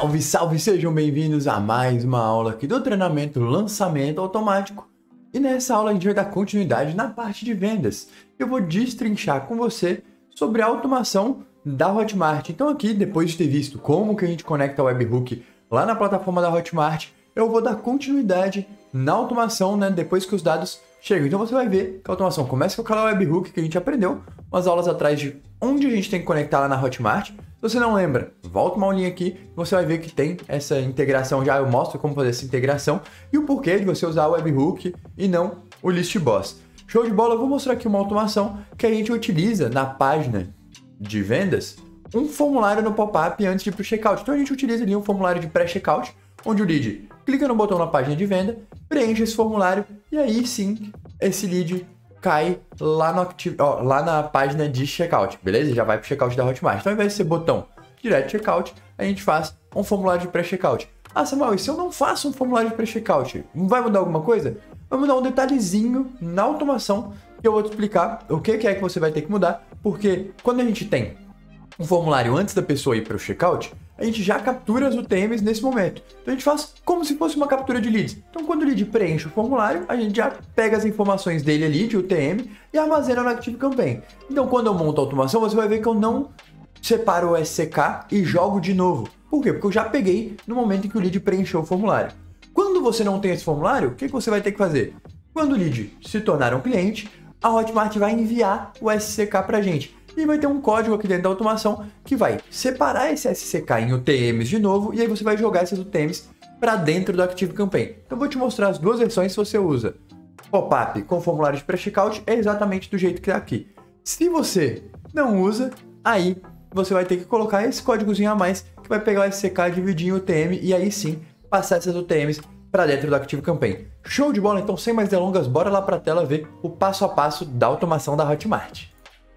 Salve, salve! Sejam bem-vindos a mais uma aula aqui do treinamento lançamento automático. E nessa aula a gente vai dar continuidade na parte de vendas. Eu vou destrinchar com você sobre a automação da Hotmart. Então aqui, depois de ter visto como que a gente conecta o webhook lá na plataforma da Hotmart, eu vou dar continuidade na automação, né, depois que os dados chegam. Então você vai ver que a automação começa com aquela webhook que a gente aprendeu umas aulas atrás de onde a gente tem que conectar lá na Hotmart. Se você não lembra, volta uma aulinha aqui, você vai ver que tem essa integração já. Eu mostro como fazer essa integração e o porquê de você usar o webhook e não o list boss. Show de bola, eu vou mostrar aqui uma automação que a gente utiliza na página de vendas, um formulário no pop-up antes de ir para o checkout. Então a gente utiliza ali um formulário de pré-checkout, onde o lead clica no botão na página de venda, preenche esse formulário e aí sim esse lead cai lá, lá na página de checkout, beleza? Já vai para o checkout da Hotmart. Então, ao invés de ser botão direto checkout, a gente faz um formulário de pré-checkout. Ah, Samuel, e se eu não faço um formulário de pré-checkout, vai mudar alguma coisa? Vai mudar um detalhezinho na automação que eu vou te explicar o que é que você vai ter que mudar, porque quando a gente tem um formulário antes da pessoa ir para o checkout, a gente já captura as UTMs nesse momento. Então a gente faz como se fosse uma captura de leads. Então quando o lead preenche o formulário, a gente já pega as informações dele ali de UTM e armazena no ActiveCampaign. Então quando eu monto a automação, você vai ver que eu não separo o SCK e jogo de novo. Por quê? Porque eu já peguei no momento em que o lead preencheu o formulário. Quando você não tem esse formulário, o que você vai ter que fazer? Quando o lead se tornar um cliente, a Hotmart vai enviar o SCK para a gente. E vai ter um código aqui dentro da automação que vai separar esse SCK em UTMs de novo, e aí você vai jogar esses UTMs para dentro do ActiveCampaign. Então eu vou te mostrar as duas versões. Se você usa pop-up com formulário de pré-checkout, é exatamente do jeito que é aqui. Se você não usa, aí você vai ter que colocar esse códigozinho a mais que vai pegar o SCK, dividir em UTM e aí sim passar essas UTMs para dentro do ActiveCampaign. Show de bola? Então, sem mais delongas, bora lá para a tela ver o passo a passo da automação da Hotmart.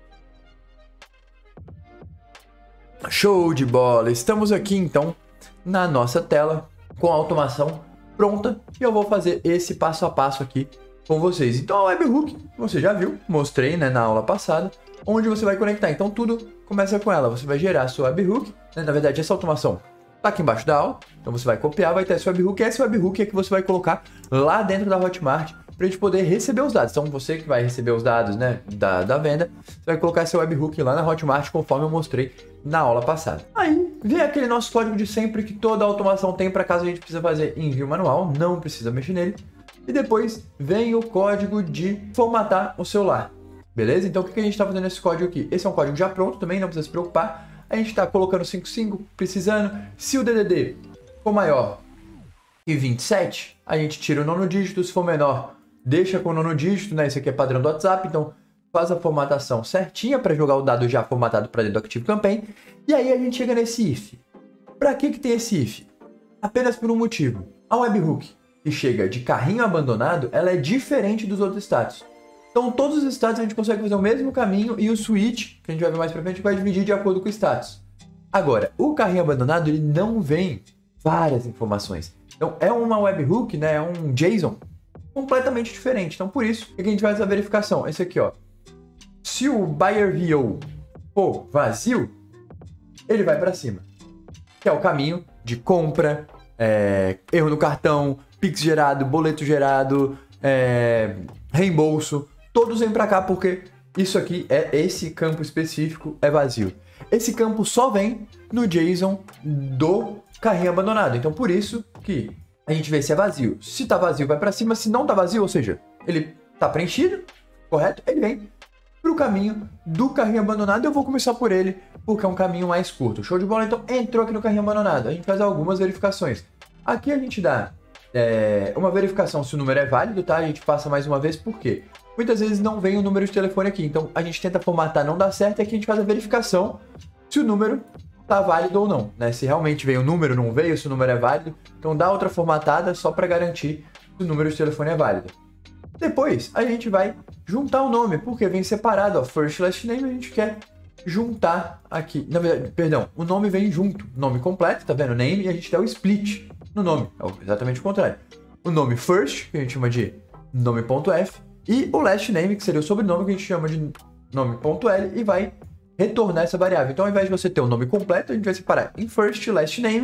Show de bola! Estamos aqui então na nossa tela com a automação pronta e eu vou fazer esse passo a passo aqui com vocês. Então a webhook, você já viu, mostrei, né, na aula passada, onde você vai conectar. Então tudo começa com ela, você vai gerar a sua webhook, né? Na verdade essa automação tá aqui embaixo da aula, então você vai copiar, vai ter essa webhook, e essa webhook é que você vai colocar lá dentro da Hotmart para a gente poder receber os dados. Então você que vai receber os dados, né, da venda, você vai colocar esse webhook lá na Hotmart conforme eu mostrei na aula passada. Aí vem aquele nosso código de sempre que toda automação tem para caso a gente precisa fazer envio manual, não precisa mexer nele. E depois vem o código de formatar o celular, beleza? Então o que a gente está fazendo nesse código aqui? Esse é um código já pronto também, não precisa se preocupar. A gente está colocando 55 precisando. Se o DDD for maior que 27, a gente tira o nono dígito. Se for menor, deixa com o nono dígito, né? Isso aqui é padrão do WhatsApp, então faz a formatação certinha para jogar o dado já formatado para dentro do ActiveCampaign. E aí a gente chega nesse if. Para que tem esse if? Apenas por um motivo. A webhook que chega de carrinho abandonado, ela é diferente dos outros status. Então todos os status a gente consegue fazer o mesmo caminho e o switch, que a gente vai ver mais para frente, vai dividir de acordo com o status. Agora, o carrinho abandonado, ele não vem várias informações. Então é uma webhook, né? É um JSON completamente diferente. Então por isso que a gente faz essa verificação. Esse aqui, ó. Se o buyer VO for vazio, ele vai para cima. Que é o caminho de compra, erro no cartão, Pix gerado, boleto gerado, reembolso. Todos vêm para cá porque isso aqui, esse campo específico é vazio. Esse campo só vem no JSON do carrinho abandonado. Então por isso que a gente vê se é vazio. Se está vazio, vai para cima. Se não está vazio, ou seja, ele está preenchido, correto? Ele vem para o caminho do carrinho abandonado. Eu vou começar por ele, porque é um caminho mais curto. Show de bola? Então entrou aqui no carrinho abandonado. A gente faz algumas verificações. Aqui a gente dá uma verificação se o número é válido, tá? A gente passa mais uma vez, por quê? Muitas vezes não vem o número de telefone aqui. Então a gente tenta formatar, não dá certo, e aqui a gente faz a verificação se o número tá válido ou não, né? Se realmente veio o número, não veio, se o número é válido. Então dá outra formatada só para garantir se o número de telefone é válido. Depois a gente vai juntar o nome, porque vem separado, ó, first last name, a gente quer juntar aqui. Na verdade, perdão, o nome vem junto, nome completo, tá vendo? Name, e a gente dá o split no nome, é exatamente o contrário. O nome first, que a gente chama de nome.f, e o last name, que seria o sobrenome, que a gente chama de nome.l, e vai retornar essa variável. Então, ao invés de você ter o nome completo, a gente vai separar em first, last name,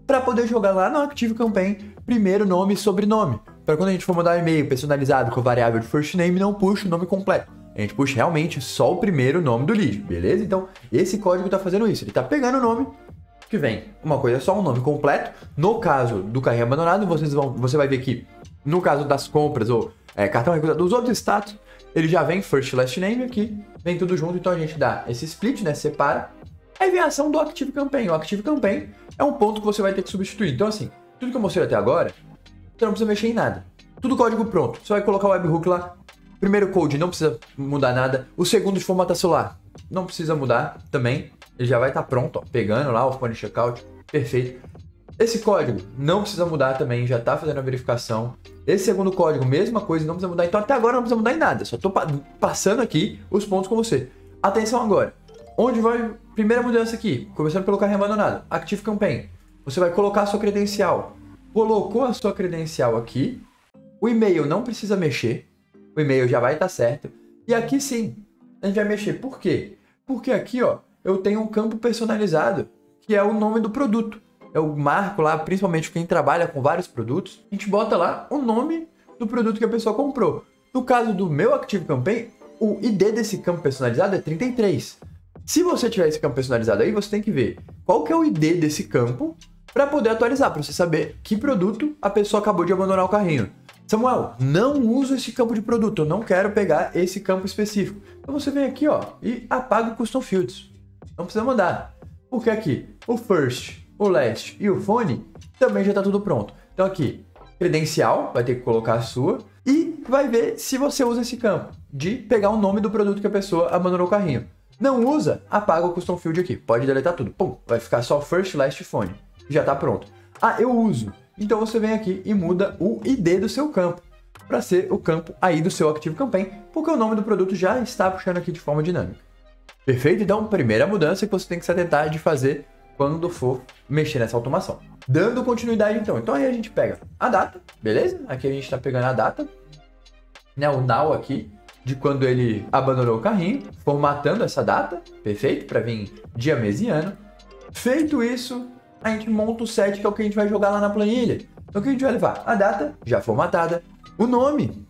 para poder jogar lá no ActiveCampaign primeiro nome e sobrenome. Para quando a gente for mandar um e-mail personalizado com a variável de first name, não puxa o nome completo. A gente puxa realmente só o primeiro nome do lead, beleza? Então, esse código está fazendo isso. Ele está pegando o nome que vem. Uma coisa é só um nome completo. No caso do carrinho abandonado, você vai ver que no caso das compras ou cartão recusado dos outros status, ele já vem first last name aqui, vem tudo junto. Então, a gente dá esse split, né? Separa. Aí vem a ação do ActiveCampaign. O ActiveCampaign é um ponto que você vai ter que substituir. Então, assim, tudo que eu mostrei até agora, você não precisa mexer em nada. Tudo código pronto. Você vai colocar o webhook lá. Primeiro code, não precisa mudar nada. O segundo de formatar celular, não precisa mudar também. Ele já vai estar pronto, ó, pegando lá o phone checkout. Perfeito. Esse código não precisa mudar também, já está fazendo a verificação. Esse segundo código, mesma coisa, não precisa mudar. Então, até agora não precisa mudar em nada. Só estou passando aqui os pontos com você. Atenção agora. Onde vai... Primeira mudança aqui, começando pelo carrinho abandonado. ActiveCampaign. Você vai colocar a sua credencial. Colocou a sua credencial aqui. O e-mail não precisa mexer. O e-mail já vai estar certo. E aqui sim, a gente vai mexer. Por quê? Porque aqui, ó, eu tenho um campo personalizado, que é o nome do produto. Eu marco lá, principalmente quem trabalha com vários produtos, a gente bota lá o nome do produto que a pessoa comprou. No caso do meu ActiveCampaign, o ID desse campo personalizado é 33. Se você tiver esse campo personalizado aí, você tem que ver qual que é o ID desse campo para poder atualizar, para você saber que produto a pessoa acabou de abandonar o carrinho. Samuel, não uso esse campo de produto, eu não quero pegar esse campo específico. Então você vem aqui, ó, e apaga o Custom Fields. Não precisa mandar. Porque aqui, o first, o last e o phone também já está tudo pronto. Então aqui, credencial, vai ter que colocar a sua e vai ver se você usa esse campo de pegar o nome do produto que a pessoa abandonou o carrinho. Não usa, apaga o Custom Field aqui. Pode deletar tudo. Pum, vai ficar só first, last, phone. Já está pronto. Ah, eu uso. Então você vem aqui e muda o ID do seu campo para ser o campo aí do seu ActiveCampaign, porque o nome do produto já está puxando aqui de forma dinâmica. Perfeito? Então, primeira mudança que você tem que se atentar de fazer quando for mexer nessa automação. Dando continuidade então. Então aí a gente pega a data, beleza? Aqui a gente está pegando a data, né? O now aqui de quando ele abandonou o carrinho, formatando essa data, perfeito? Para vir dia, mês e ano. Feito isso, a gente monta o set, que é o que a gente vai jogar lá na planilha. Então o que a gente vai levar? A data, já formatada, o nome,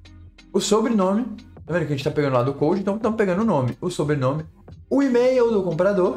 o sobrenome, tá vendo que a gente tá pegando lá do code, então estamos pegando o nome, o sobrenome, o e-mail do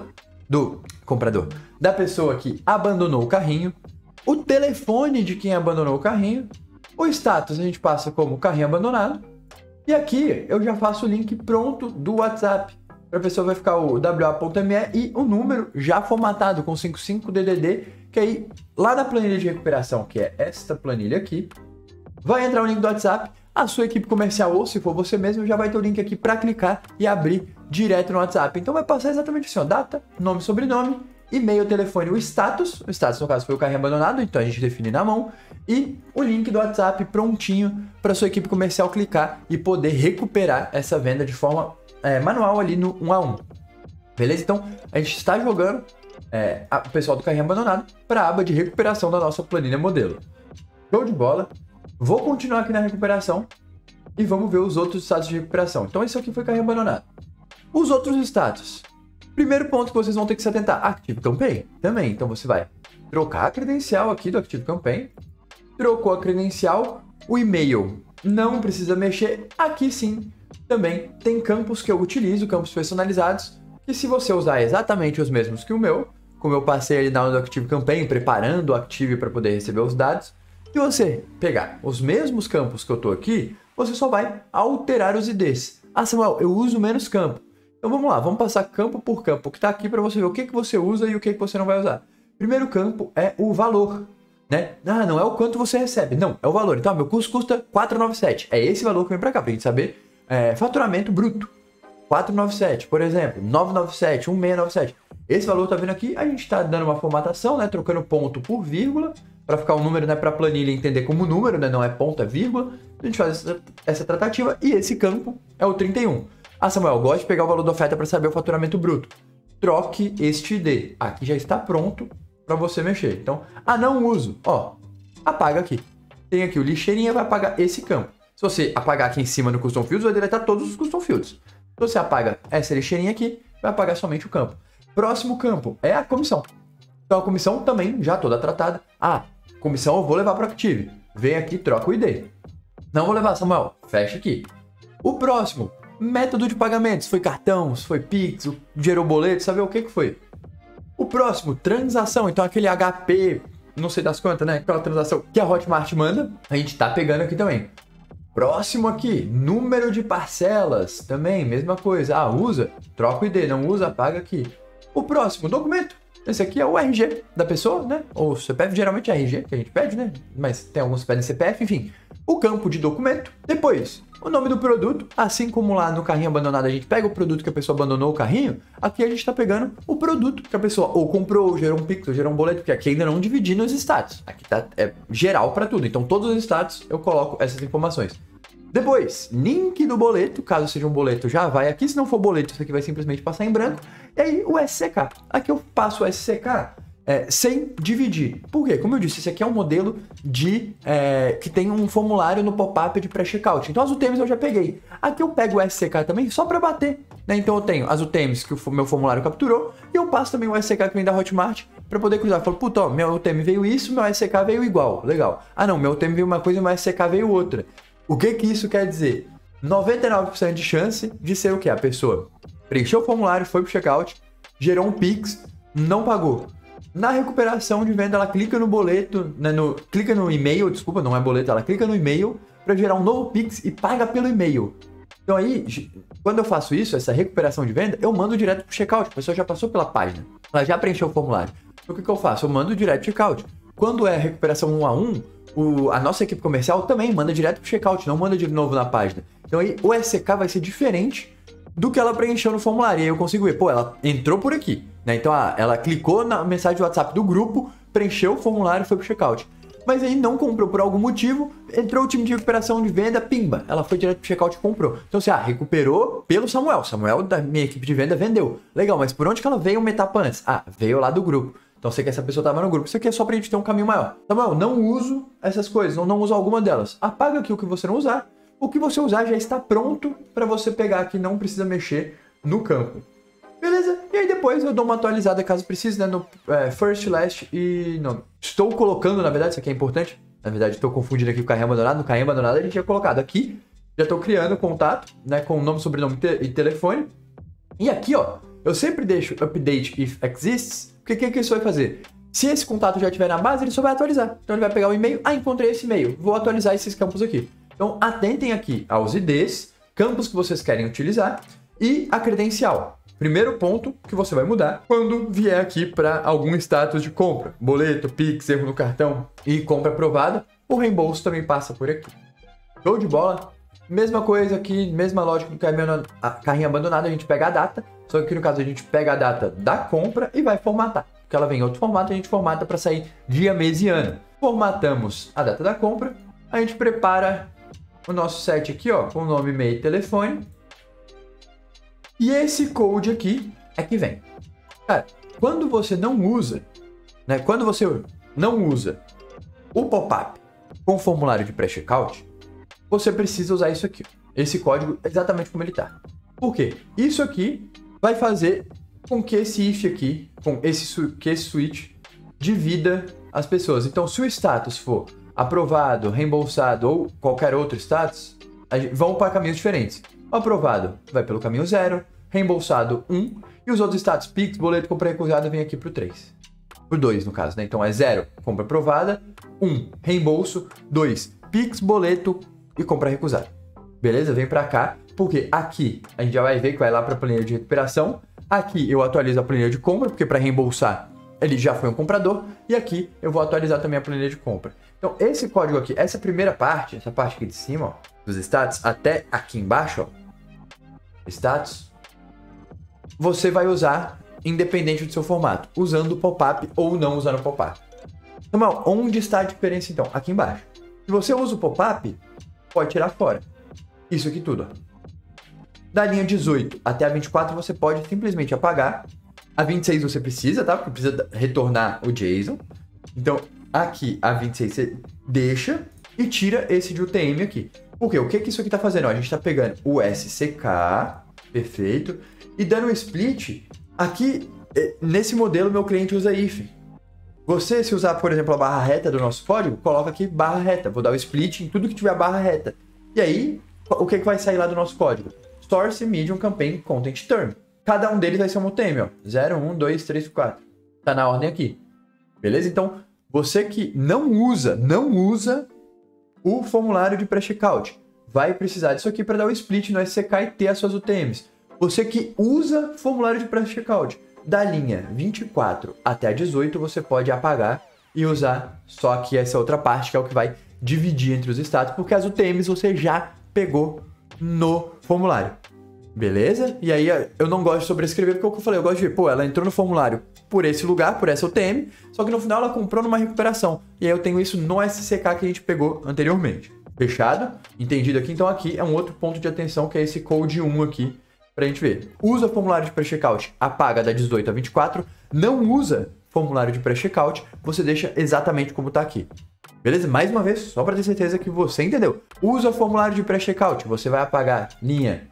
comprador, da pessoa que abandonou o carrinho, o telefone de quem abandonou o carrinho, o status a gente passa como carrinho abandonado, e aqui eu já faço o link pronto do WhatsApp. Para a pessoa vai ficar o wa.me e o número já formatado com 55DDD, que aí lá na planilha de recuperação, que é esta planilha aqui, vai entrar o link do WhatsApp, a sua equipe comercial ou se for você mesmo, já vai ter o link aqui para clicar e abrir direto no WhatsApp. Então vai passar exatamente assim, ó, data, nome, sobrenome, e-mail, telefone, o status no caso foi o carrinho abandonado, então a gente define na mão, e o link do WhatsApp prontinho para sua equipe comercial clicar e poder recuperar essa venda de forma manual ali no 1 a 1. Beleza? Então, a gente está jogando o pessoal do carrinho abandonado para a aba de recuperação da nossa planilha modelo. Show de bola. Vou continuar aqui na recuperação e vamos ver os outros status de recuperação. Então, esse aqui foi carrinho abandonado. Os outros status. Primeiro ponto que vocês vão ter que se atentar. ActiveCampaign também. Então, você vai trocar a credencial aqui do ActiveCampaign. Trocou a credencial. O e-mail não precisa mexer. Aqui sim. Também tem campos que eu utilizo, campos personalizados, que se você usar exatamente os mesmos que o meu, como eu passei ali na aula do ActiveCampaign, preparando o Active para poder receber os dados, se você pegar os mesmos campos que eu estou aqui, você só vai alterar os IDs. Ah, Samuel, eu uso menos campo. Então vamos lá, vamos passar campo por campo, que está aqui para você ver o que você usa e o que você não vai usar. Primeiro campo é o valor, né? Ah, não é o quanto você recebe, não, é o valor. Então, meu custo custa 497. É esse valor que vem para cá, para a gente saber. Faturamento bruto, 497, por exemplo, 997, 1697. Esse valor tá vindo aqui, a gente está dando uma formatação, né, trocando ponto por vírgula, para ficar um número, né, para a planilha entender como número, né, não é ponto, é vírgula. A gente faz essa tratativa e esse campo é o 31. Ah, Samuel, eu gosto de pegar o valor da oferta para saber o faturamento bruto. Troque este ID. Aqui já está pronto para você mexer. Então, não uso, ó, apaga aqui. Tem aqui o lixeirinha, vai apagar esse campo. Se você apagar aqui em cima no Custom Fields, vai deletar todos os Custom Fields. Se você apaga essa lixeirinha aqui, vai apagar somente o campo. Próximo campo é a comissão. Então a comissão também já toda tratada. Ah, comissão eu vou levar para o Active. Vem aqui, troca o ID. Não vou levar, Samuel. Fecha aqui. O próximo, método de pagamento. Se foi cartão, se foi Pix, gerou boleto, sabe o que foi? O próximo, transação. Então aquele HP, não sei das quantas, né? Aquela transação que a Hotmart manda, a gente tá pegando aqui também. Próximo aqui, número de parcelas. Também, mesma coisa. Ah, usa, troca o ID. Não usa, paga aqui. O próximo, documento. Esse aqui é o RG da pessoa, né? Ou CPF, geralmente é RG que a gente pede, né? Mas tem alguns que pedem CPF, enfim. O campo de documento. Depois, o nome do produto. Assim como lá no carrinho abandonado a gente pega o produto que a pessoa abandonou o carrinho, aqui a gente tá pegando o produto que a pessoa ou comprou, ou gerou um Pix, ou gerou um boleto, porque aqui ainda não dividi nos status. Aqui tá geral para tudo. Então todos os status eu coloco essas informações. Depois, link do boleto, caso seja um boleto já vai aqui, se não for boleto isso aqui vai simplesmente passar em branco. E aí o SCK, aqui eu passo o SCK sem dividir. Por quê? Como eu disse, esse aqui é um modelo que tem um formulário no pop-up de pré-checkout. Então as UTMs eu já peguei. Aqui eu pego o SCK também só para bater, né? Então eu tenho as UTMs que o meu formulário capturou e eu passo também o SCK que vem da Hotmart para poder cruzar. Eu falo, puta, ó, meu UTM veio isso, meu SCK veio igual, legal. Ah não, meu UTM veio uma coisa e meu SCK veio outra. O que isso quer dizer? 99% de chance de ser o quê? A pessoa preencheu o formulário, foi pro checkout, gerou um Pix, não pagou. Na recuperação de venda, ela clica no boleto, né, clica no e-mail, desculpa, não é boleto, ela clica no e-mail para gerar um novo Pix e paga pelo e-mail. Então aí, quando eu faço isso, essa recuperação de venda, eu mando direto pro checkout, a pessoa já passou pela página, ela já preencheu o formulário. Então o que eu faço? Eu mando direto pro checkout. Quando é recuperação 1 a 1, a nossa equipe comercial também manda direto pro checkout, não manda de novo na página. Então aí o SCK vai ser diferente do que ela preencheu no formulário. E aí eu consigo ver, pô, ela entrou por aqui, né? Então ela clicou na mensagem do WhatsApp do grupo, preencheu o formulário e foi pro checkout. Mas aí não comprou por algum motivo, entrou o time de recuperação de venda, pimba, ela foi direto pro checkout e comprou. Então você recuperou pelo Samuel. Samuel da minha equipe de venda vendeu. Legal, mas por onde que ela veio uma etapa antes? Ah, veio lá do grupo. Então sei que essa pessoa estava no grupo. Isso aqui é só pra gente ter um caminho maior. Samuel, não uso essas coisas, não uso alguma delas. Apaga aqui o que você não usar. O que você usar já está pronto para você pegar aqui, não precisa mexer no campo. Beleza? E aí depois eu dou uma atualizada caso precise, né? No first, last e... Não, estou colocando, na verdade, isso aqui é importante. Na verdade, estou confundindo aqui com o carrinho abandonado. No carrinho abandonado a gente tinha colocado aqui. Já estou criando contato, né? Com nome, sobrenome e telefone. E aqui, ó, eu sempre deixo update if exists. Porque o que isso vai fazer? Se esse contato já estiver na base, ele só vai atualizar. Então ele vai pegar o e-mail. Ah, encontrei esse e-mail. Vou atualizar esses campos aqui. Então atentem aqui aos IDs, campos que vocês querem utilizar e a credencial. Primeiro ponto que você vai mudar quando vier aqui para algum status de compra. Boleto, Pix, erro no cartão e compra aprovada. O reembolso também passa por aqui. Show de bola? Mesma coisa aqui, mesma lógica do carrinho abandonado, a gente pega a data. Só que no caso a gente pega a data da compra e vai formatar. Porque ela vem em outro formato, a gente formata para sair dia, mês e ano. Formatamos a data da compra, a gente prepara o nosso set aqui, ó, com o nome, e-mail e telefone. E esse code aqui é que vem. Cara, quando você não usa, né? Quando você não usa o pop-up com o formulário de pré-checkout, você precisa usar isso aqui. Esse código exatamente como ele tá. Por quê? Isso aqui vai fazer com que esse if aqui, que esse switch divida as pessoas. Então, se o status for aprovado, reembolsado ou qualquer outro status, vão para caminhos diferentes. O aprovado vai pelo caminho 0, reembolsado 1, e os outros status, Pix, boleto, compra recusada, vem aqui para o 3. Por 2, no caso, né? Então é 0, compra aprovada, 1, reembolso, 2, Pix, boleto e compra recusada. Beleza? Vem para cá, porque aqui a gente já vai ver que vai lá para a planilha de recuperação. Aqui eu atualizo a planilha de compra, porque para reembolsar ele já foi um comprador, e aqui eu vou atualizar também a planilha de compra. Então esse código aqui, essa primeira parte, essa parte aqui de cima, ó, dos status, até aqui embaixo, ó, status, você vai usar independente do seu formato, usando o pop-up ou não usando o pop-up. Então, onde está a diferença então? Aqui embaixo. Se você usa o pop-up, pode tirar fora. Isso aqui tudo, ó. Da linha 18 até a 24 você pode simplesmente apagar. A 26 você precisa, tá? Porque precisa retornar o JSON. Então, aqui a 26 você deixa e tira esse de UTM aqui. Por quê? O que isso aqui tá fazendo? Ó, a gente tá pegando o SCK, perfeito, e dando um split. Aqui, nesse modelo, meu cliente usa if. Você, se usar, por exemplo, a barra reta do nosso código, coloca aqui barra reta. Vou dar o split em tudo que tiver barra reta. E aí, o que vai sair lá do nosso código? Source, Medium, Campaign, Content Term. Cada um deles vai ser um tema, ó. 0, 1, 2, 3, 4. Tá na ordem aqui. Beleza? Então, você que não usa o formulário de pré-checkout, vai precisar disso aqui para dar o split no SCK e ter as suas UTMs. Você que usa formulário de pré-checkout, da linha 24 até a 18, você pode apagar e usar só aqui essa outra parte, que é o que vai dividir entre os status, porque as UTMs você já pegou no formulário. Beleza? E aí eu não gosto de sobrescrever, porque é o que eu falei, eu gosto de ver, pô, ela entrou no formulário por esse lugar, por essa UTM, só que no final ela comprou numa recuperação. E aí eu tenho isso no SCK que a gente pegou anteriormente. Fechado? Entendido aqui? Então aqui é um outro ponto de atenção, que é esse code 1 aqui, pra gente ver. Usa formulário de pré-checkout, apaga da 18 a 24. Não usa formulário de pré-checkout, você deixa exatamente como tá aqui. Beleza? Mais uma vez, só para ter certeza que você entendeu. Usa formulário de pré-checkout, você vai apagar linha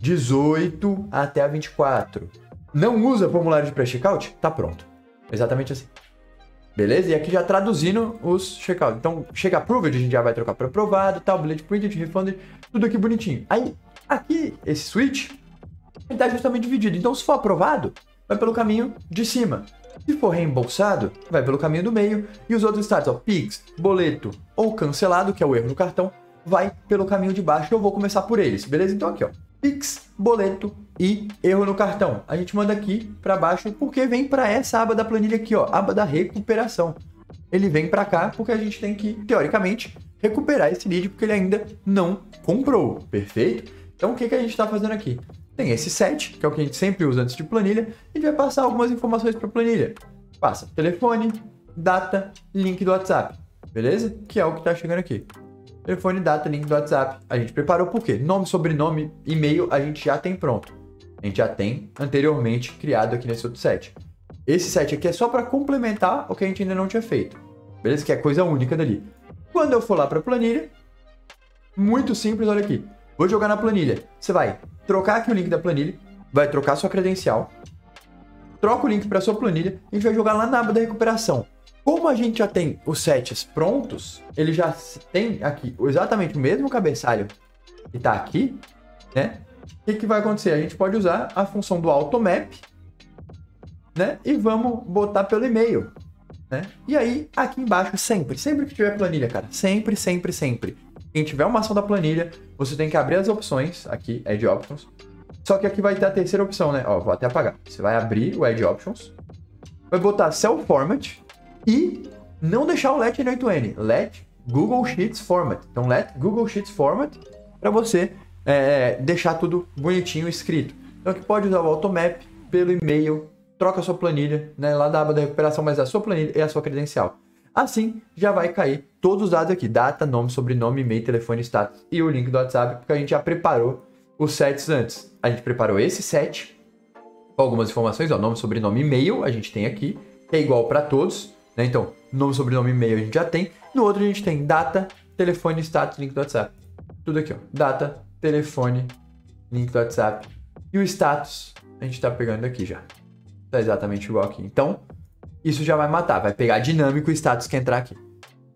18 até a 24. Não usa formulário de pré-checkout? Tá pronto. Exatamente assim. Beleza? E aqui já traduzindo os checkout. Então, chega approved, a gente já vai trocar para aprovado, tal, bullet printed, refunded, tudo aqui bonitinho. Aí, aqui, esse switch, ele tá justamente dividido. Então, se for aprovado, vai pelo caminho de cima. Se for reembolsado, vai pelo caminho do meio. E os outros status, ó, Pix, boleto ou cancelado, que é o erro no cartão, vai pelo caminho de baixo. Eu vou começar por eles, beleza? Então aqui, ó, Pix, boleto e erro no cartão. A gente manda aqui para baixo porque vem para essa aba da planilha aqui, ó, aba da recuperação. Ele vem para cá porque a gente tem que, teoricamente, recuperar esse lead porque ele ainda não comprou, perfeito? Então o que a gente está fazendo aqui? Tem esse set, que é o que a gente sempre usa antes de planilha, e vai passar algumas informações para a planilha. Passa telefone, data, link do WhatsApp, beleza? Que é o que está chegando aqui. Telefone, data, link do WhatsApp. A gente preparou por quê? Nome, sobrenome, e-mail, a gente já tem pronto. A gente já tem anteriormente criado aqui nesse outro set. Esse set aqui é só para complementar o que a gente ainda não tinha feito. Beleza? Que é coisa única dali. Quando eu for lá para a planilha, muito simples, olha aqui. Vou jogar na planilha. Você vai trocar aqui o link da planilha, vai trocar sua credencial, troca o link para sua planilha, a gente vai jogar lá na aba da recuperação. Como a gente já tem os sets prontos, ele já tem aqui exatamente o mesmo cabeçalho que está aqui, né? O que vai acontecer? A gente pode usar a função do automap, né? E vamos botar pelo e-mail, né? E aí, aqui embaixo, sempre que tiver planilha, cara, sempre. Quem tiver uma ação da planilha, você tem que abrir as opções, aqui, Add Options. Só que aqui vai ter a terceira opção, né? Ó, vou até apagar. Você vai abrir o Add Options, vai botar Cell Format e não deixar o Let N8N. Let Google Sheets Format. Então, Let Google Sheets Format para você deixar tudo bonitinho escrito. Então, aqui pode usar o Automap pelo e-mail, troca a sua planilha, né? Lá da aba da recuperação, mas a sua planilha e a sua credencial. Assim, já vai cair todos os dados aqui, data, nome, sobrenome, e-mail, telefone, status e o link do WhatsApp, porque a gente já preparou os sets antes. A gente preparou esse set com algumas informações, ó, nome, sobrenome, e-mail, a gente tem aqui, que é igual para todos, né? Então, nome, sobrenome, e-mail a gente já tem. No outro a gente tem data, telefone, status, link do WhatsApp. Tudo aqui, ó, data, telefone, link do WhatsApp. E o status a gente tá pegando aqui já. Tá exatamente igual aqui. Então, isso já vai matar, vai pegar dinâmico o status que entrar aqui.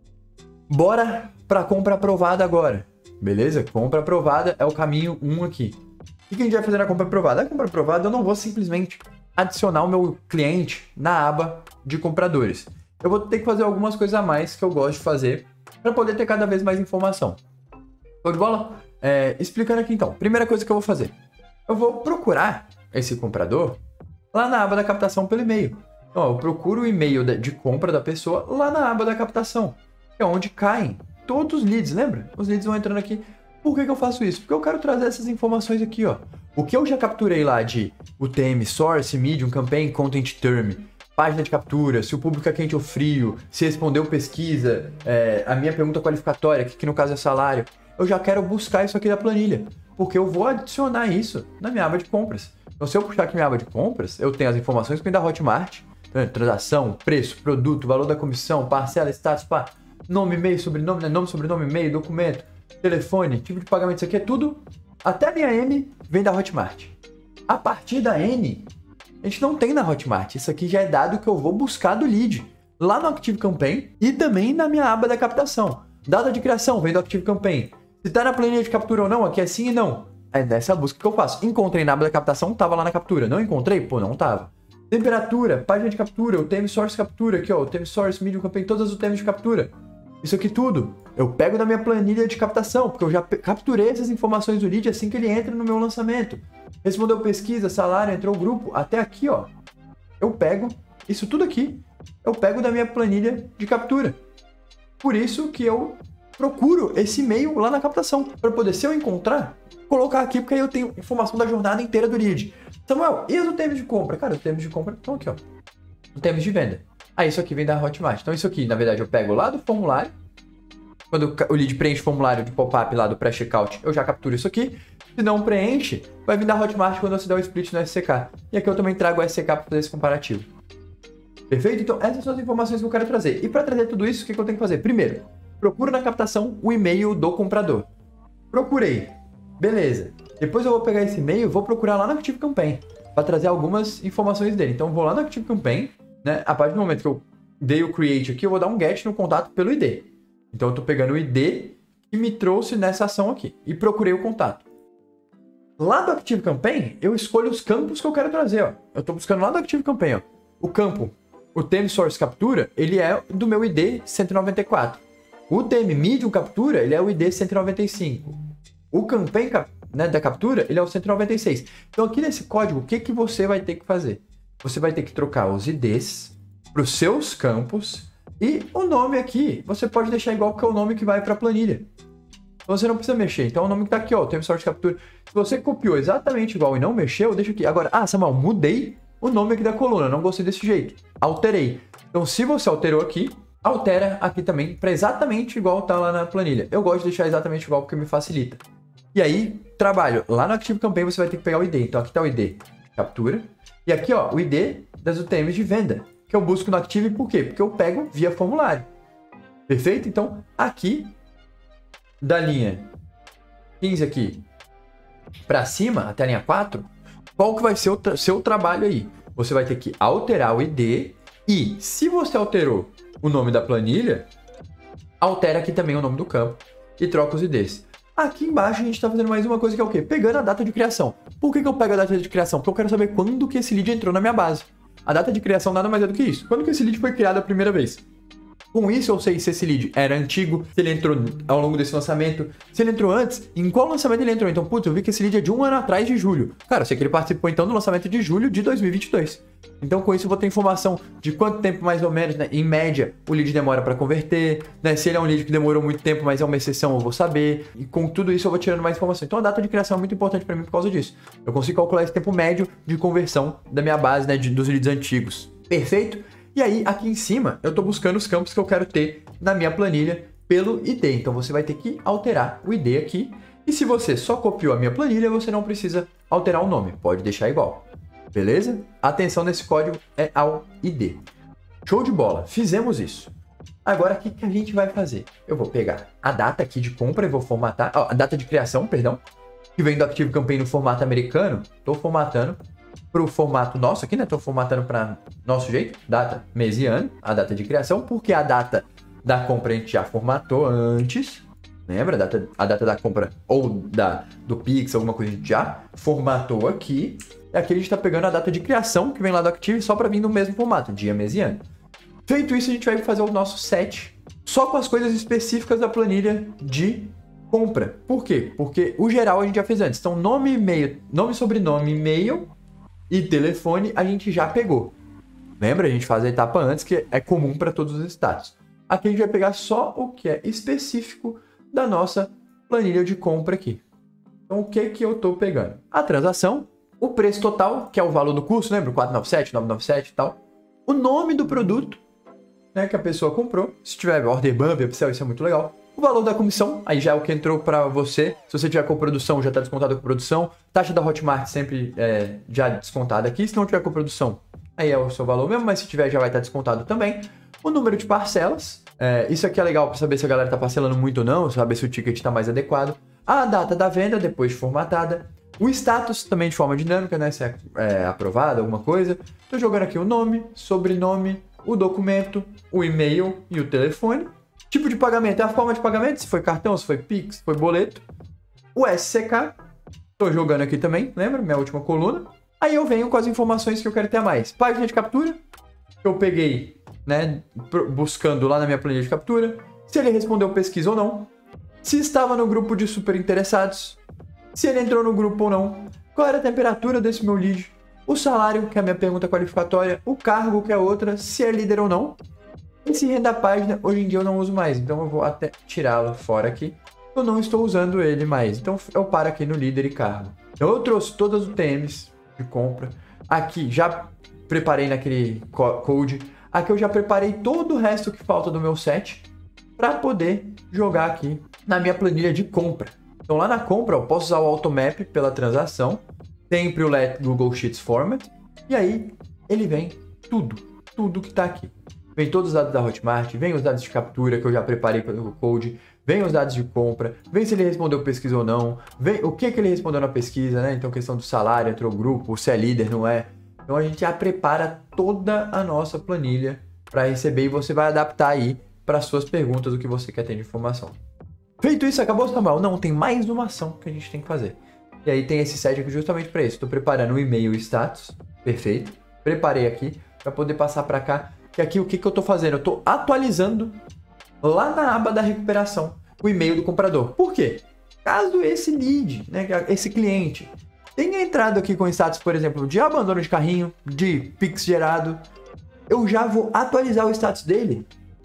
Bora para compra aprovada agora, beleza? Compra aprovada é o caminho 1 aqui. O que a gente vai fazer na compra aprovada? Na compra aprovada eu não vou simplesmente adicionar o meu cliente na aba de compradores. Eu vou ter que fazer algumas coisas a mais que eu gosto de fazer para poder ter cada vez mais informação. Show de bola? Explicando aqui então. Primeira coisa que eu vou fazer. Eu vou procurar esse comprador lá na aba da captação pelo e-mail. Então, eu procuro o e-mail de compra da pessoa lá na aba da captação, que é onde caem todos os leads, lembra? Os leads vão entrando aqui. Por que eu faço isso? Porque eu quero trazer essas informações aqui, ó. O que eu já capturei lá de UTM, Source, Medium, Campaign, Content Term, página de captura, se o público é quente ou frio, se respondeu pesquisa, a minha pergunta qualificatória, que no caso é salário, eu já quero buscar isso aqui da planilha, porque eu vou adicionar isso na minha aba de compras. Então, se eu puxar aqui minha aba de compras, eu tenho as informações que vem da Hotmart, transação, preço, produto, valor da comissão, parcela, status, nome, e-mail, sobrenome, né? Nome, sobrenome, e-mail, documento, telefone, tipo de pagamento, isso aqui é tudo, até a linha N vem da Hotmart. A partir da N, a gente não tem na Hotmart, isso aqui já é dado que eu vou buscar do lead. lá no ActiveCampaign e também na minha aba da captação. Data de criação vem do ActiveCampaign. Se tá na planilha de captura ou não, aqui é sim e não. É nessa busca que eu faço. Encontrei na aba da captação, tava lá na captura. Não encontrei? Pô, não tava. Temperatura, página de captura, o theme source captura aqui, ó, o theme source, medium campaign, todos os temas de captura. Isso aqui tudo, eu pego da minha planilha de captação, porque eu já capturei essas informações do lead assim que ele entra no meu lançamento. Respondeu pesquisa, salário, entrou o grupo, até aqui, ó. Eu pego isso tudo aqui, eu pego da minha planilha de captura. Por isso que eu procuro esse e-mail lá na captação, para poder, se eu encontrar, colocar aqui, porque aí eu tenho informação da jornada inteira do lead. Samuel, e os termos de compra? Cara, os termos de compra estão aqui, ó. Os termos de venda. Ah, isso aqui vem da Hotmart. Então isso aqui, na verdade, eu pego lá do formulário. Quando o lead preenche o formulário de pop-up lá do pré-checkout, eu já capturo isso aqui. Se não preenche, vai vir da Hotmart quando você der o split no SCK. E aqui eu também trago o SCK para fazer esse comparativo. Perfeito? Então essas são as informações que eu quero trazer. E para trazer tudo isso, o que eu tenho que fazer? Primeiro, procuro na captação o e-mail do comprador. Procurei. Beleza. Depois eu vou pegar esse e-mail e vou procurar lá no ActiveCampaign para trazer algumas informações dele. Então eu vou lá no ActiveCampaign, né? A partir do momento que eu dei o create aqui, eu vou dar um get no contato pelo ID. Então eu estou pegando o ID que me trouxe nessa ação aqui e procurei o contato. Lá do ActiveCampaign, eu escolho os campos que eu quero trazer, ó. Eu estou buscando lá do ActiveCampaign, ó. O campo, o theme source captura, ele é do meu ID 194. O theme medium captura, ele é o ID 195. O campaign da captura, ele é o 196. Então aqui nesse código, o que você vai ter que fazer? Você vai ter que trocar os IDs para os seus campos e o nome aqui, você pode deixar igual que é o nome que vai para a planilha. Então você não precisa mexer. Então o nome que está aqui, ó, o theme source captura. Se você copiou exatamente igual e não mexeu, deixa aqui. Agora, Samuel, mudei o nome aqui da coluna, não gostei desse jeito. Alterei. Então se você alterou aqui, altera aqui também para exatamente igual tá lá na planilha. Eu gosto de deixar exatamente igual porque me facilita. E aí, trabalho. Lá no ActiveCampaign você vai ter que pegar o ID. Então aqui está o ID captura. E aqui, ó, o ID das UTMs de venda, que eu busco no Active. Por quê? Porque eu pego via formulário. Perfeito? Então, aqui, da linha 15 aqui para cima, até a linha 4, qual que vai ser o seu trabalho aí? Você vai ter que alterar o ID e, se você alterou o nome da planilha, altera aqui também o nome do campo e troca os IDs. Aqui embaixo a gente está fazendo mais uma coisa que é o quê? Pegando a data de criação. Por que eu pego a data de criação? Porque eu quero saber quando que esse lead entrou na minha base. A data de criação nada mais é do que isso. Quando que esse lead foi criado a primeira vez? Com isso eu sei se esse lead era antigo, se ele entrou ao longo desse lançamento, se ele entrou antes, em qual lançamento ele entrou. Então, putz, eu vi que esse lead é de 1 ano atrás de julho. Cara, eu sei que ele participou então do lançamento de julho de 2022. Então, com isso eu vou ter informação de quanto tempo mais ou menos, né, em média, o lead demora para converter, né? Se ele é um lead que demorou muito tempo, mas é uma exceção, eu vou saber. E com tudo isso eu vou tirando mais informação. Então, a data de criação é muito importante para mim por causa disso. Eu consigo calcular esse tempo médio de conversão da minha base, né, dos leads antigos. Perfeito? E aí, aqui em cima, eu estou buscando os campos que eu quero ter na minha planilha pelo ID. Então, você vai ter que alterar o ID aqui. E se você só copiou a minha planilha, você não precisa alterar o nome. Pode deixar igual. Beleza? Atenção nesse código é ao ID. Show de bola. Fizemos isso. Agora, o que a gente vai fazer? Eu vou pegar a data aqui de compra e vou formatar... a data de criação, perdão. Que vem do ActiveCampaign no formato americano. Estou formatando para o formato nosso aqui, né? Estou formatando para nosso jeito, data, mês e ano, a data de criação, porque a data da compra a gente já formatou antes, lembra? A data da compra ou do Pix, alguma coisa a gente já formatou aqui. E aqui a gente está pegando a data de criação, que vem lá do Active, só para vir no mesmo formato, dia, mês e ano. Feito isso, a gente vai fazer o nosso set só com as coisas específicas da planilha de compra. Por quê? Porque o geral a gente já fez antes. Então, nome, e-mail, nome, sobrenome, e-mail e telefone a gente já pegou. Lembra? A gente faz a etapa antes, que é comum para todos os status. Aqui a gente vai pegar só o que é específico da nossa planilha de compra aqui. Então, o que eu estou pegando? A transação, o preço total, que é o valor do curso, lembra? 497, 997 e tal. O nome do produto, né, que a pessoa comprou. Se tiver order bump, upsell, isso é muito legal. O valor da comissão, aí já é o que entrou para você. Se você tiver coprodução, já está descontado a coprodução. Taxa da Hotmart sempre já descontada aqui. Se não tiver coprodução, aí é o seu valor mesmo, mas se tiver já vai estar descontado também. O número de parcelas. Isso aqui é legal para saber se a galera está parcelando muito ou não, saber se o ticket está mais adequado. A data da venda, depois formatada. O status também de forma dinâmica, né? Se é aprovado, alguma coisa. Estou jogando aqui o nome, sobrenome, o documento, o e-mail e o telefone. Tipo de pagamento é a forma de pagamento, se foi cartão, se foi Pix, se foi boleto. O SCK, estou jogando aqui também, lembra? Minha última coluna. Aí eu venho com as informações que eu quero ter a mais. Página de captura, que eu peguei, né, buscando lá na minha planilha de captura. Se ele respondeu pesquisa ou não. Se estava no grupo de super interessados. Se ele entrou no grupo ou não. Qual era a temperatura desse meu lead. O salário, que é a minha pergunta qualificatória. O cargo, que é outra. Se é líder ou não. Esse renda página, hoje em dia eu não uso mais. Então eu vou até tirá-lo fora aqui. Eu não estou usando ele mais. Então eu paro aqui no líder e cargo. Então eu trouxe todas os TMs de compra. Aqui já preparei naquele code. Aqui eu já preparei todo o resto que falta do meu set para poder jogar aqui na minha planilha de compra. Então lá na compra eu posso usar o automap pela transação, sempre o let Google Sheets format, e aí ele vem tudo que está aqui. Vem todos os dados da Hotmart, vem os dados de captura que eu já preparei pelo code, vem os dados de compra, vem se ele respondeu pesquisa ou não, vem o que ele respondeu na pesquisa, né? Então questão do salário, entrou grupo, se é líder, não é. Então a gente já prepara toda a nossa planilha para receber e você vai adaptar aí para suas perguntas o que você quer ter de informação. Feito isso, acabou, Samuel? Não, tem mais uma ação que a gente tem que fazer. E aí tem esse set aqui justamente para isso. Estou preparando o e-mail status, perfeito. Preparei aqui para poder passar para cá. Que aqui o que eu estou fazendo? Eu estou atualizando lá na aba da recuperação o e-mail do comprador. Por quê? Caso esse lead, né, esse cliente, tenha entrado aqui com status, por exemplo, de abandono de carrinho, de Pix gerado, eu já vou atualizar o status dele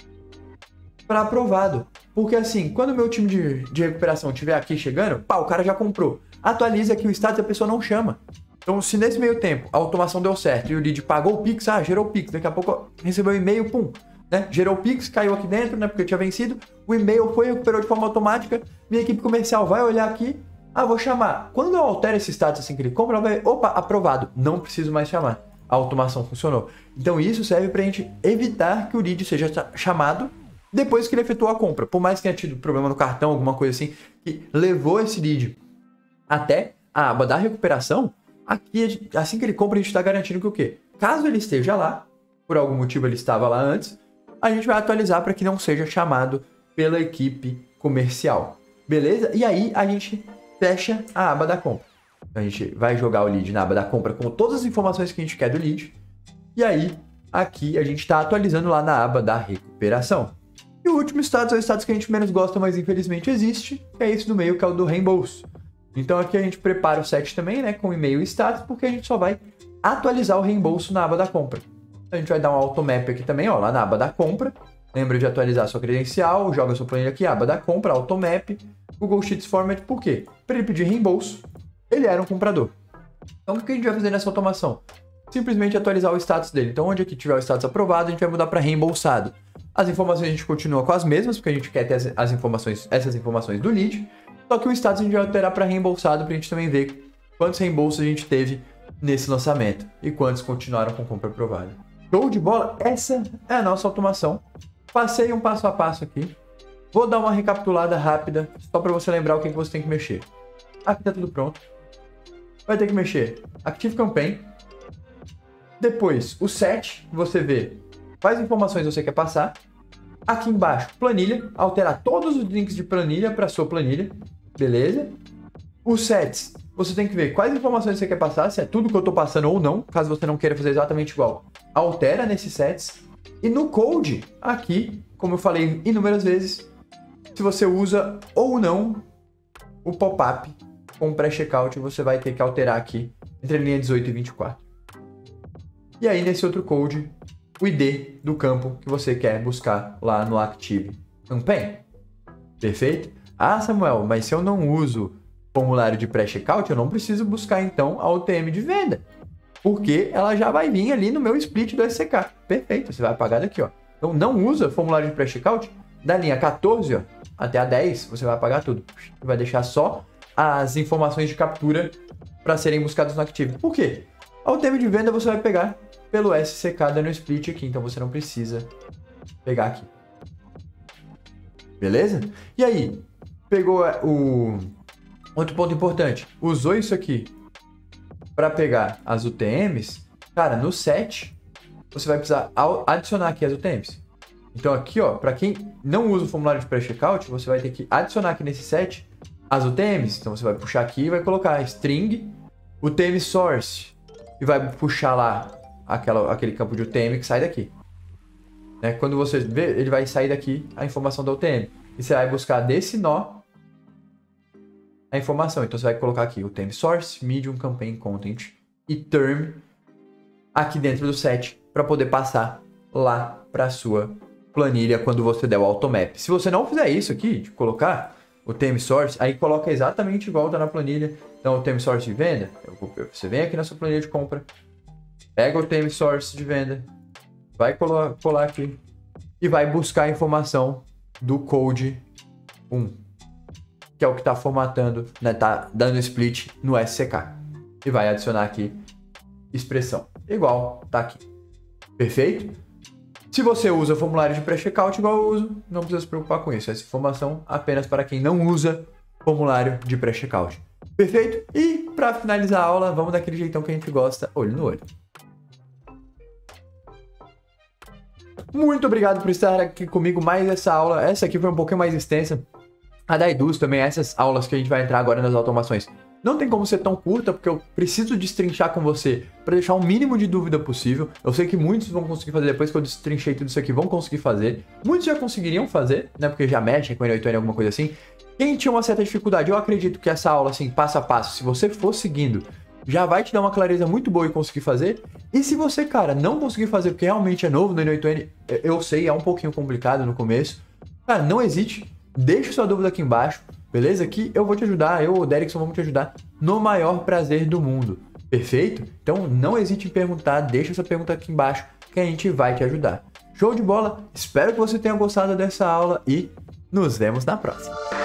para aprovado. Porque assim, quando o meu time de recuperação estiver aqui chegando, pá, o cara já comprou. Atualiza aqui o status e a pessoa não chama. Então, se nesse meio tempo a automação deu certo e o lead pagou o Pix, gerou o Pix, daqui a pouco recebeu o e-mail, pum, né? Gerou o Pix, caiu aqui dentro, né? Porque eu tinha vencido. O e-mail foi, recuperou de forma automática. Minha equipe comercial vai olhar aqui. Vou chamar. Quando eu altero esse status assim que ele compra, ela vai, opa, aprovado. Não preciso mais chamar. A automação funcionou. Então, isso serve para a gente evitar que o lead seja chamado depois que ele efetuou a compra. Por mais que tenha tido problema no cartão, alguma coisa assim, que levou esse lead até a aba da recuperação, aqui, assim que ele compra, a gente está garantindo que o quê? Caso ele esteja lá, por algum motivo ele estava lá antes, a gente vai atualizar para que não seja chamado pela equipe comercial. Beleza? E aí a gente fecha a aba da compra. A gente vai jogar o lead na aba da compra com todas as informações que a gente quer do lead. E aí, aqui a gente está atualizando lá na aba da recuperação. E o último status é o status que a gente menos gosta, mas infelizmente existe, que é esse do meio, que é o do reembolso. Então aqui a gente prepara o set também, né, com e-mail e status, porque a gente só vai atualizar o reembolso na aba da compra. Então, a gente vai dar um automap aqui também, ó, lá na aba da compra. Lembra de atualizar a sua credencial, joga a sua planilha aqui, aba da compra, automap, Google Sheets Format, por quê? Para ele pedir reembolso, ele era um comprador. Então o que a gente vai fazer nessa automação? Simplesmente atualizar o status dele. Então onde aqui tiver o status aprovado, a gente vai mudar para reembolsado. As informações a gente continua com as mesmas, porque a gente quer ter essas informações do lead. Só que o status a gente vai alterar para reembolsado, para a gente também ver quantos reembolsos a gente teve nesse lançamento e quantos continuaram com compra aprovada. Show de bola? Essa é a nossa automação. Passei um passo a passo aqui. Vou dar uma recapitulada rápida, só para você lembrar o que você tem que mexer. Aqui está tudo pronto. Vai ter que mexer Active Campaign. Depois, o set, você vê quais informações você quer passar. Aqui embaixo, planilha, alterar todos os links de planilha para sua planilha, beleza? Os sets, você tem que ver quais informações você quer passar, se é tudo que eu estou passando ou não, caso você não queira fazer exatamente igual. Altera nesses sets. E no code, aqui, como eu falei inúmeras vezes, se você usa ou não o pop-up com pré-checkout, você vai ter que alterar aqui entre a linha 18 e 24. E aí, nesse outro code, o ID do campo que você quer buscar lá no Active Campaign. Perfeito? Samuel, mas se eu não uso formulário de pré-checkout, eu não preciso buscar, então, a UTM de venda. Porque ela já vai vir ali no meu split do SCK. Perfeito, você vai apagar daqui, ó. Então, não usa formulário de pré-checkout. Da linha 14, ó, até a 10, você vai apagar tudo. E vai deixar só as informações de captura para serem buscadas no Active. Por quê? A UTM de venda você vai pegar pelo SCK dando split aqui, então você não precisa pegar aqui. Beleza? E aí, pegou o outro ponto importante, usou isso aqui para pegar as UTMs, cara, no set, você vai precisar adicionar aqui as UTMs. Então aqui, ó, para quem não usa o formulário de pré-checkout, você vai ter que adicionar aqui nesse set as UTMs. Então você vai puxar aqui e vai colocar string UTM source e vai puxar lá aquele campo de UTM que sai daqui. Né? Quando você vê, ele vai sair daqui a informação da UTM. E você vai buscar desse nó a informação. Então você vai colocar aqui UTM source, medium, campaign, content e term aqui dentro do set para poder passar lá para a sua planilha quando você der o automap. Se você não fizer isso aqui, de colocar o theme source, aí coloca exatamente igual tá na planilha. Então o theme source de venda, você vem aqui na sua planilha de compra, pega o theme source de venda, vai colar aqui e vai buscar a informação do code 1, que é o que está formatando, né, tá dando split no SCK. E vai adicionar aqui expressão, igual tá aqui. Perfeito? Se você usa formulário de pré-checkout igual eu uso, não precisa se preocupar com isso. Essa informação apenas para quem não usa formulário de pré-checkout. Perfeito? E para finalizar a aula, vamos daquele jeitão que a gente gosta, olho no olho. Muito obrigado por estar aqui comigo mais essa aula. Essa aqui foi um pouquinho mais extensa. A da Eduz também, essas aulas que a gente vai entrar agora nas automações. Não tem como ser tão curta, porque eu preciso destrinchar com você para deixar o mínimo de dúvida possível. Eu sei que muitos vão conseguir fazer, depois que eu destrinchei tudo isso aqui, vão conseguir fazer. Muitos já conseguiriam fazer, né, porque já mexem com N8N, alguma coisa assim. Quem tinha uma certa dificuldade, eu acredito que essa aula, assim, passo a passo, se você for seguindo, já vai te dar uma clareza muito boa e conseguir fazer. E se você, cara, não conseguir fazer porque realmente é novo no N8N, eu sei, é um pouquinho complicado no começo. Cara, não hesite, deixa sua dúvida aqui embaixo. Beleza? Que eu vou te ajudar, eu, o Derrickson, vamos te ajudar no maior prazer do mundo. Perfeito? Então não hesite em perguntar, deixa essa pergunta aqui embaixo que a gente vai te ajudar. Show de bola? Espero que você tenha gostado dessa aula e nos vemos na próxima.